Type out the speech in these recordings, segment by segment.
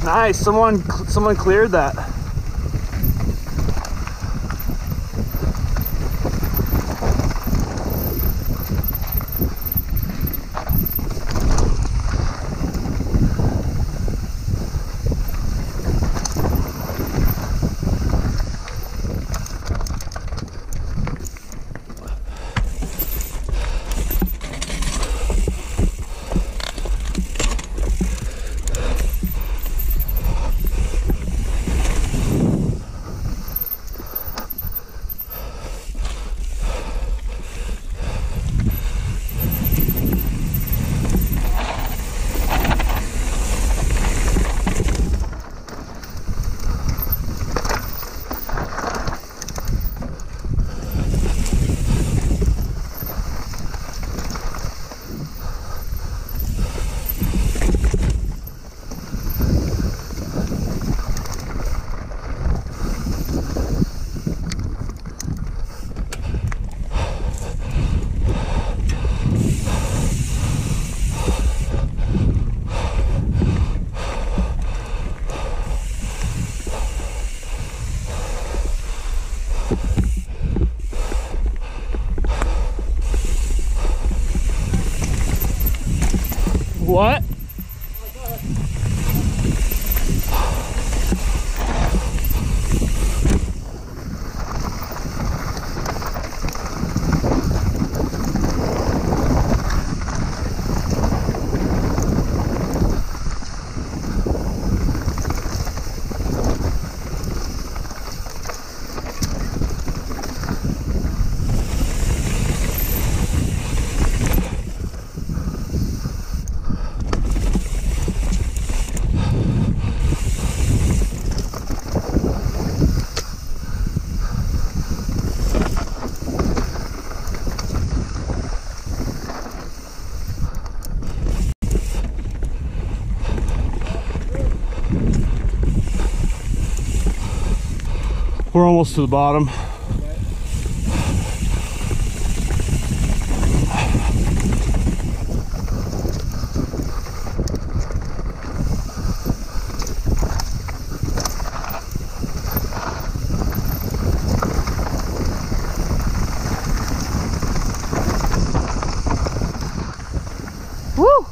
Nice, someone cleared that. What? We're almost to the bottom. Woo!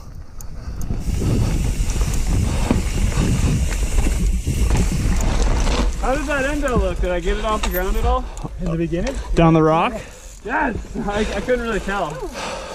How did that endo look? Did I get it off the ground at all? In the beginning? Down the rock? Yes! I couldn't really tell.